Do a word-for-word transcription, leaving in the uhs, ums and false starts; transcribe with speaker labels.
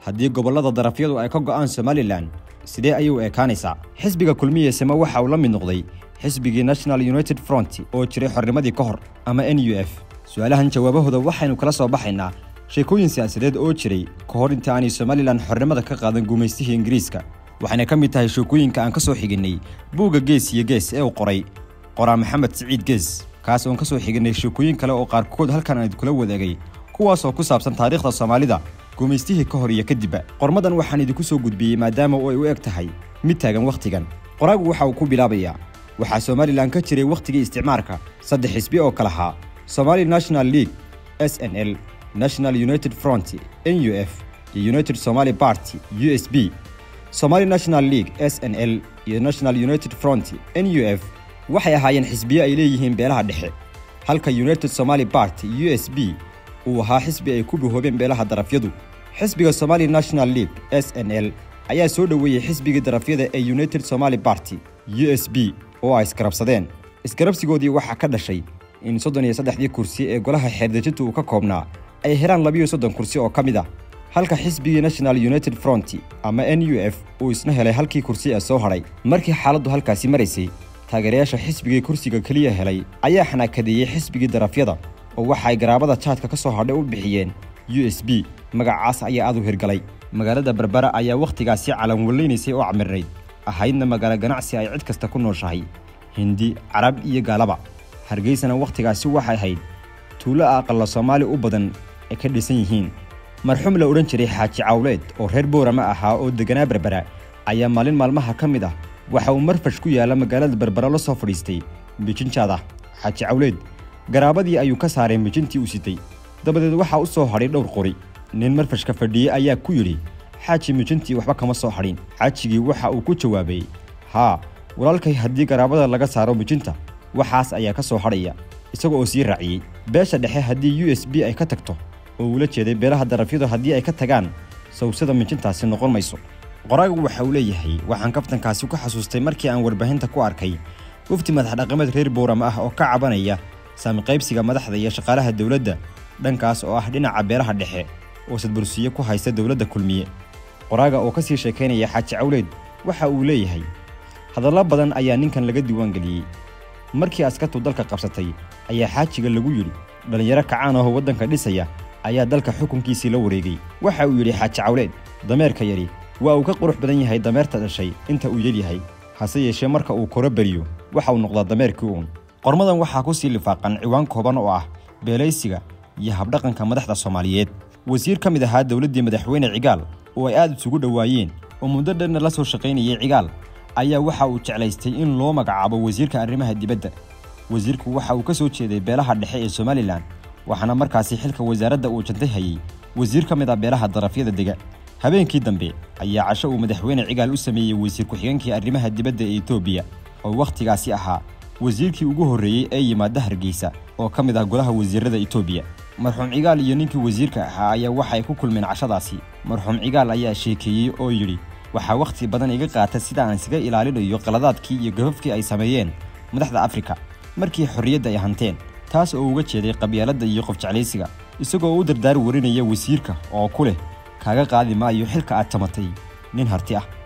Speaker 1: haddii gobollada darafyadu ay ka go'aan Somaliland sidee ayuu ekaanaysaa xisbiga kulmiye sema waxa uu la mid noqday xisbigii National United Front oo jiray xornimadii ka hor ama N U F su'aalahan jawaabahooda waxaynu kala soo baxaynaa sheekooyin siyaasadeed oo jiray ka hor inta aanay Somaliland xornimada ka qaadan guumeystihii Ingiriiska waxayna ka mid tahay sheekooyinka aan ka soo xiginay buuga gees iyo gees ee uu qoray qoraa Maxamed Saciid Gees kaas oo ka soo xiginay sheekooyin kale oo qaarkood halkan aan kula wadaagay kuwaas oo ku saabsan taariikhda Soomaalida guumeystihii ka hor iyo kadib qormadan waxaan idinku soo gudbiyay maadaama oo ay u eg tahay mid taagan waqtigan qoraagu waxa uu ku bilaabayaa waxa Somaliland ka jiray waqtigii isticmaalka saddex xisbi oo kala ahaa Somali National League S N L National United Front N U F iyo United Somali Party U S B Somali National League S N L iyo National United Front N U F waxay ahaayeen xisbiyo ay leeyihiin beelaha dhexe halka United Somali Party U S B uu ahaa xisbi ay ku bihoobeen beelaha darafyadu xisbiga Somali National League S N L ayaa soo dhaweeyay xisbiga darafyada ee United Somali Party U S B oo ay iskarabsadeen iskarabsigoodii waxa ka dhashay in soddon iyo saddex kursi ee golaha xeerdejinta uu ka koobnaa ay helaan laba iyo soddon kursi oo kamid ah halka xisbiga National United Front ama N U F uu isna helay halkii kursi ee soo haray markii xaaladdu halkaasi maraysay taageerayaasha xisbiga kursiga kaliya helay ayaa xanaakadeeyay xisbiga darafyada oo waxa ay garaabada chaadka ka soo hadhay u bixiyeen U S B magacaas ayaa aad u hirgalay magaalada Berbera ayaa waqtigaasi calan waleynayay oo camirnayd ahaydna magaalo ganacsi ay cid kasta ku nooshahay Hindi Arab iyo Gaalaba Hargeysana waqtigaasi waxay ahayd tuulo aqal Soomaali u badan ee ka dhisan yihiin marxuum la oran jiray Xaaji Cawleed oo reer Boorama ahaa oo deganaa Berbera ayaa maalin maalmaha kamid ah waxa uu marfash ku yaala magaalada Berbera la soo fadhiistay bijinjada Xaaji Cawleed garaabadii ayuu ka saaray mijintii uu sitay dabadeed waxa uu soo haray dhowr qori nin marfashka fadhiyay ayaa ku yiri xaaji mijintii waxba kama soo harin xaajigii waxa uu ku jawaabay ha walaalkay haddii garaabada laga saaro mijinta waxaas ayaa ka soo haraya isagoo oo sii raaciyay beesha dhexe haddii U S B ay ka tagto oo uu la jeeday beelaha darafyadu haddii ay ka tagaan sawsada mijintaasi noqon mayso qoraagu waxa uu leeyahay waxaan kaftankaasi ku xasuustay markii aan warbaahinta ku arkay wafti madax dhaqameed reer Boorama ah oo ka cabanaya saami qaybsiga madaxda iyo shaqaalaha dawladda dhankaas oo ah dhinaca beelaha dhexe oo sadbursiye ku haysta dawladda kulmiye qoraaga oo ka sii sheekeynaya Xaaji Cawleed waxa uu leeyahay hadallo badan ayaa ninkan laga diiwaan galiyay markii askartu dalka qabsatay ayaa xaajiga lagu yiri dhalinyaro kacaan oo wadanka dhisaya ayaa dalka xukunkiisii la wareegay waxa uu yiri Xaaji Cawleed dameerka yari waa uu ka qurux badan yahay dameerta dhashay inta uu yar yahay hase yeeshee marka uu koro bariyo waxa uu noqdaa dameerkii uun qormadan waxa ku sii lifaaqan ciwaan kooban oo ah beelaysiga iyo habdhaqanka madaxda Soomaaliyeed wasiir kamid ahaa dawladda madaxweyne Cigaal oo ay aad isugu dhawaayeen oo muddo dheer la soo shaqeynayay Cigaal ayaa waxa uu jeclaystay in loo magacaabo wasiirka arrimaha dibadda wasiirku waxa uu ka soo jeeday beelaha dhexe ee Somaliland waxana markaasi xilka wasaaradda uu jantay hayay wasiir kamid ah beelaha darafyada dega habeenkii dambe ayaa casho uu madaxweyne Cigaal u sameeyay wasiir ku xigeenkii arrimaha dibadda ee Itoobiya oo waqtigaasi ahaa wasiirkii ugu horeeyay ee yimaada Hargeysa oo kamid ah golaha wasiirada Itoobiya marxuum Cigaal iyo ninkii wasiirka ahaa ayaa waxay ku kulmeen cashadaasi marxuum Cigaal ayaa sheekeeyay oo yiri waxa waqti badan iga qaatay sida aan isaga ilaalinayo qaladaadkii iyo gafafkii ay sameeyeen madaxda Afrika markii xorriyadda ay hanteen taas oo uga jeeday qabyaaladda iyo qof jeclaysiga isagoo u dardaar warinaya wasiirka oo ku leh kaaga qaadi maayo xilka aad tamatay nin harti ah